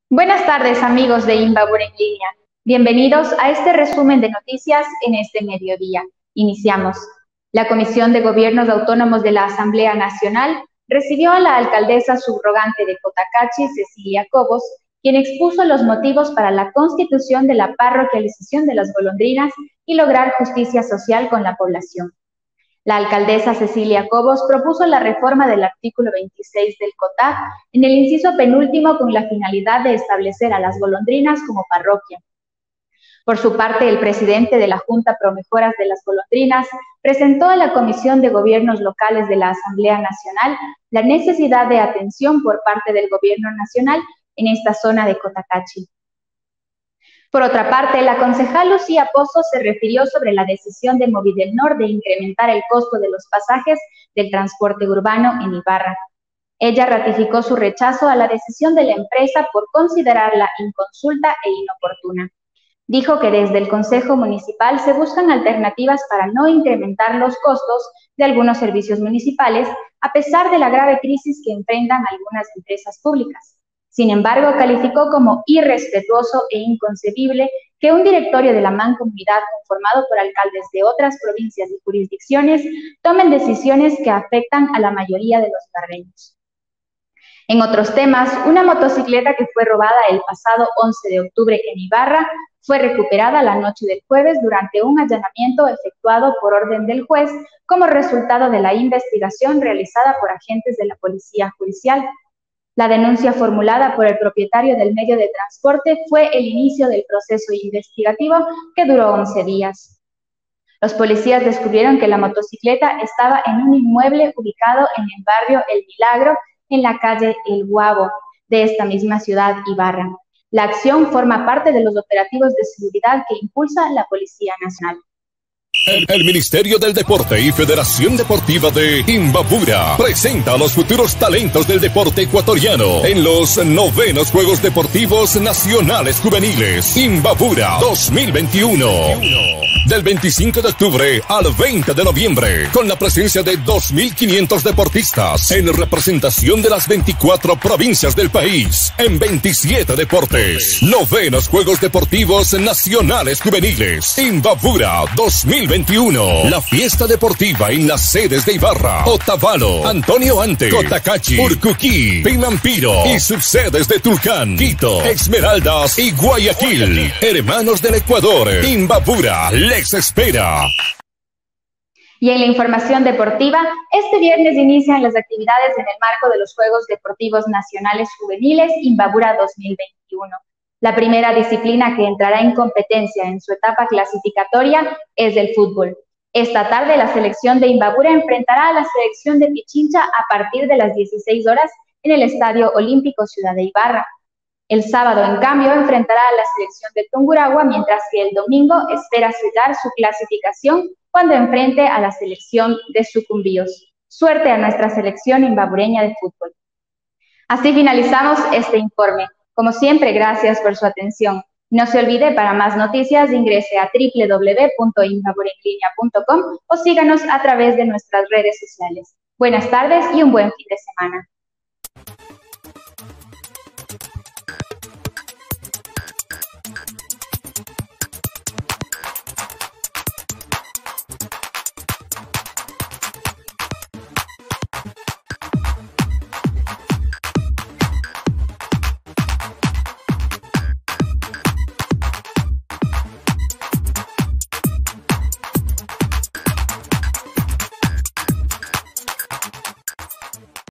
Buenas tardes, amigos de Imbabura en línea. Bienvenidos a este resumen de noticias en este mediodía. Iniciamos. La Comisión de Gobiernos Autónomos de la Asamblea Nacional recibió a la alcaldesa subrogante de Cotacachi, Cecilia Cobos, quien expuso los motivos para la constitución de la parroquialización de las golondrinas y lograr justicia social con la población. La alcaldesa Cecilia Cobos propuso la reforma del artículo 26 del COTAC en el inciso penúltimo con la finalidad de establecer a las golondrinas como parroquia. Por su parte, el presidente de la Junta Promejoras de las Golondrinas presentó a la Comisión de Gobiernos Locales de la Asamblea Nacional la necesidad de atención por parte del Gobierno Nacional en esta zona de Cotacachi. Por otra parte, la concejal Lucía Pozo se refirió sobre la decisión de Movidelnor de incrementar el costo de los pasajes del transporte urbano en Ibarra. Ella ratificó su rechazo a la decisión de la empresa por considerarla inconsulta e inoportuna. Dijo que desde el Consejo Municipal se buscan alternativas para no incrementar los costos de algunos servicios municipales, a pesar de la grave crisis que enfrentan algunas empresas públicas. Sin embargo, calificó como irrespetuoso e inconcebible que un directorio de la mancomunidad conformado por alcaldes de otras provincias y jurisdicciones tomen decisiones que afectan a la mayoría de los ibarreños. En otros temas, una motocicleta que fue robada el pasado 11 de octubre en Ibarra fue recuperada la noche del jueves durante un allanamiento efectuado por orden del juez como resultado de la investigación realizada por agentes de la Policía Judicial. La denuncia formulada por el propietario del medio de transporte fue el inicio del proceso investigativo que duró 11 días. Los policías descubrieron que la motocicleta estaba en un inmueble ubicado en el barrio El Milagro, en la calle El Guabo, de esta misma ciudad Ibarra. La acción forma parte de los operativos de seguridad que impulsa la Policía Nacional. El Ministerio del Deporte y Federación Deportiva de Imbabura presenta a los futuros talentos del deporte ecuatoriano en los 9º Juegos Deportivos Nacionales Juveniles Imbabura 2021. Del 25 de octubre al 20 de noviembre, con la presencia de 2.500 deportistas en representación de las 24 provincias del país, en 27 deportes. 9º Juegos Deportivos Nacionales Juveniles Imbabura 2021. La fiesta deportiva en las sedes de Ibarra, Otavalo, Antonio Ante, Cotacachi, Urcuquí, Pimampiro y subsedes de Tulcán, Quito, Esmeraldas y Guayaquil. Hermanos del Ecuador, Imbabura les espera. Y en la información deportiva, este viernes inician las actividades en el marco de los Juegos Deportivos Nacionales Juveniles Imbabura 2021. La primera disciplina que entrará en competencia en su etapa clasificatoria es el fútbol. Esta tarde la selección de Imbabura enfrentará a la selección de Pichincha a partir de las 16 horas en el Estadio Olímpico Ciudad de Ibarra. El sábado, en cambio, enfrentará a la selección de Tungurahua, mientras que el domingo espera sellar su clasificación cuando enfrente a la selección de Sucumbíos. Suerte a nuestra selección imbabureña de fútbol. Así finalizamos este informe. Como siempre, gracias por su atención. No se olvide, para más noticias, ingrese a www.imbaburenlinea.com o síganos a través de nuestras redes sociales. Buenas tardes y un buen fin de semana.